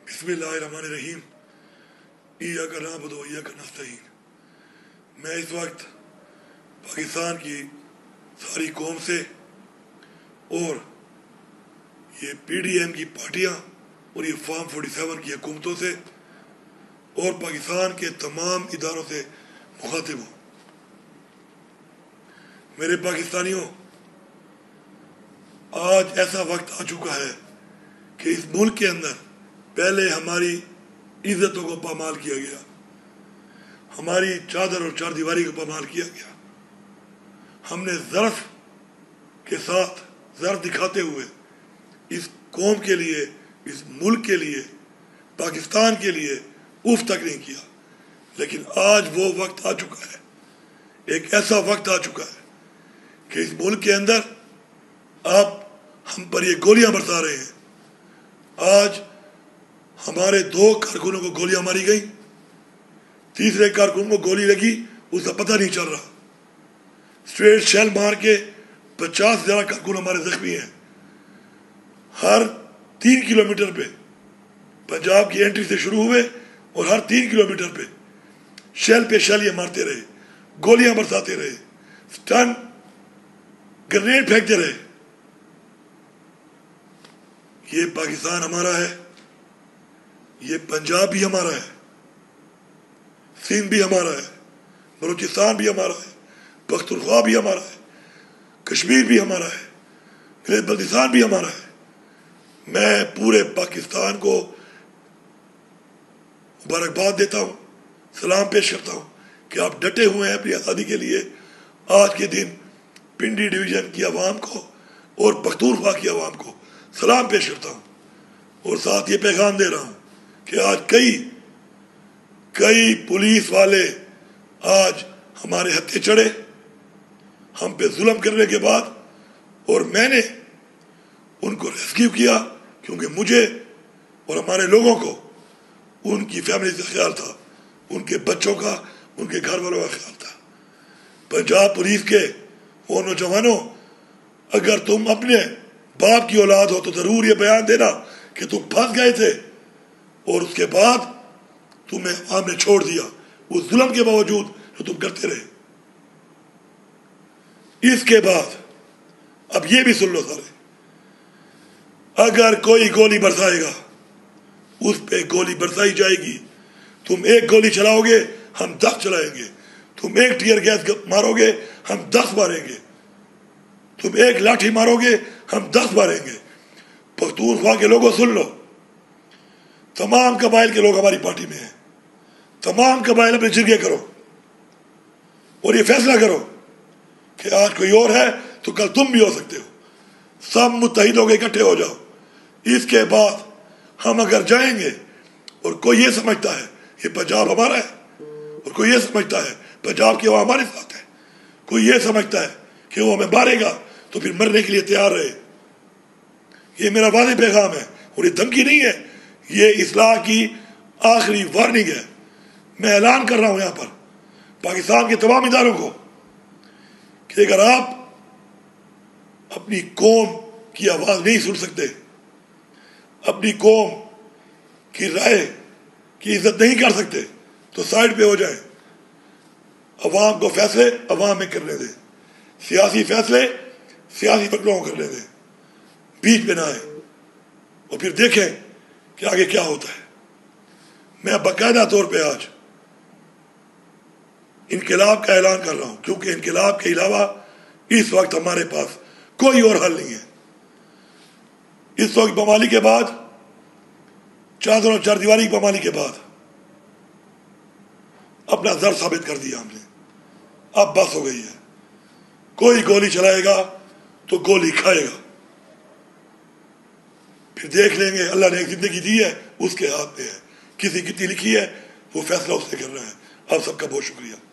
بسم اللہ الرحمن الرحیم ایاک نعبد و ایاک نستعین۔ میں اس وقت پاکستان کی ساری قوم سے اور یہ پی ڈی ایم کی پارٹیاں اور یہ فارم 47 کی حکومتوں سے اور پاکستان کے تمام اداروں سے مخاطب ہوں۔ میرے پاکستانیوں، آج ایسا وقت آ چکا ہے کہ اس ملک کے اندر پہلے ہماری عزتوں کو پامال کیا گیا، ہماری چادر اور چار دیواری کو پامال کیا گیا۔ ہم نے ظرف کے ساتھ ظرف دکھاتے ہوئے اس قوم کے لیے، اس ملک کے لیے، پاکستان کے لیے اف تک نہیں کیا۔ لیکن آج وہ وقت آ چکا ہے، ایک ایسا وقت آ چکا ہے کہ اس ملک کے اندر آپ ہم پر یہ گولیاں برسا رہے ہیں۔ آج ہمارے 2 کارکنوں کو گولیاں ماری گئیں، تیسرے کارکن کو گولی لگی، اس کا پتہ نہیں چل رہا۔ اسٹریٹ شیل مار کے 50 سے زیادہ کارکن ہمارے زخمی ہیں۔ ہر 3 کلومیٹر پہ پنجاب کی انٹری سے شروع ہوئے اور ہر 3 کلومیٹر پہ شیل یہ مارتے رہے، گولیاں برساتے رہے، سٹن گرنیڈ پھینکتے رہے۔ یہ پاکستان ہمارا ہے، یہ پنجاب بھی ہمارا ہے، سندھ بھی ہمارا ہے، بلوچستان بھی ہمارا ہے، پختونخوا بھی ہمارا ہے، کشمیر بھی ہمارا ہے، گلیت بلتستان بھی ہمارا ہے۔ میں پورے پاکستان کو مبارکباد دیتا ہوں، سلام پیش کرتا ہوں کہ آپ ڈٹے ہوئے ہیں اپنی آزادی کے لیے۔ آج کے دن پنڈی ڈویژن کی عوام کو اور پختونخوا کی عوام کو سلام پیش کرتا ہوں، اور ساتھ یہ پیغام دے رہا ہوں کہ آج کئی پولیس والے آج ہمارے ہتھے چڑھے، ہم پہ ظلم کرنے کے بعد، اور میں نے ان کو ریسکیو کیا کیونکہ مجھے اور ہمارے لوگوں کو ان کی فیملی سے خیال تھا، ان کے بچوں کا، ان کے گھر والوں کا خیال تھا۔ پنجاب پولیس کے وہ نوجوانوں، اگر تم اپنے باپ کی اولاد ہو تو ضرور یہ بیان دینا کہ تم پھنس گئے تھے اور اس کے بعد تمہیں عوام نے چھوڑ دیا، اس ظلم کے باوجود جو تم کرتے رہے۔ اس کے بعد اب یہ بھی سن لو سارے، اگر کوئی گولی برسائے گا اس پہ گولی برسائی جائے گی۔ تم ایک گولی چلاؤ گے، ہم 10 چلائیں گے۔ تم ایک ٹیئر گیس مارو گے، ہم 10 ماریں گے۔ تم ایک لاٹھی مارو گے، ہم 10 ماریں گے۔ پختونخوا کے لوگوں سن لو، تمام قبائل کے لوگ ہماری پارٹی میں ہیں۔ تمام قبائل اپنے جرگے کرو اور یہ فیصلہ کرو کہ آج کوئی اور ہے تو کل تم بھی ہو سکتے ہو۔ سب متحد ہو کے اکٹھے ہو جاؤ۔ اس کے بعد ہم اگر جائیں گے اور کوئی یہ سمجھتا ہے یہ پنجاب ہمارا ہے، اور کوئی یہ سمجھتا ہے پنجاب کی عوام ہمارے ساتھ ہے، کوئی یہ سمجھتا ہے کہ وہ ہمیں مارے گا تو پھر مرنے کے لیے تیار رہے۔ یہ میرا واضح پیغام ہے اور یہ دھمکی نہیں ہے، یہ اصلاح کی آخری وارننگ ہے۔ میں اعلان کر رہا ہوں یہاں پر پاکستان کے تمام اداروں کو کہ اگر آپ اپنی قوم کی آواز نہیں سن سکتے، اپنی قوم کی رائے کی عزت نہیں کر سکتے تو سائڈ پہ ہو جائیں۔ عوام کو فیصلے عوام میں کرنے دیں، سیاسی فیصلے سیاسی فیصلوں کو کرنے دیں، بیچ میں نہ آئیں، اور پھر دیکھیں کہ آگے کیا ہوتا ہے۔ میں باقاعدہ طور پہ آج انقلاب کا اعلان کر رہا ہوں، کیونکہ انقلاب کے علاوہ اس وقت ہمارے پاس کوئی اور حل نہیں ہے۔ اس وقت پامالی کے بعد، چادر اور چار دیواری کی پامالی کے بعد اپنا زر ثابت کر دیا ہم نے۔ اب بس ہو گئی ہے، کوئی گولی چلائے گا تو گولی کھائے گا۔ پھر دیکھ لیں گے، اللہ نے ایک زندگی دی ہے، اس کے ہاتھ میں ہے، کسی کتنی لکھی ہے وہ فیصلہ اس نے کرنا ہے۔ آپ سب کا بہت شکریہ۔